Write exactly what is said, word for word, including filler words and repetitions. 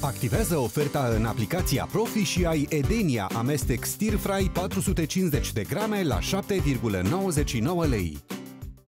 Activează oferta în aplicația Profi și ai Edenia amestec stir fry patru sute cincizeci de grame la șapte virgulă nouăzeci și nouă lei.